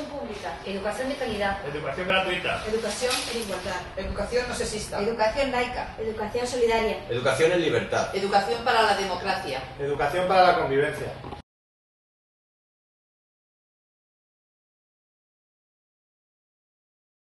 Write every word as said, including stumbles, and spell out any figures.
pública. Educación de calidad. Educación gratuita. Educación en igualdad. Educación no sexista. Educación laica. Educación solidaria. Educación en libertad. Educación para la democracia. Educación para la convivencia.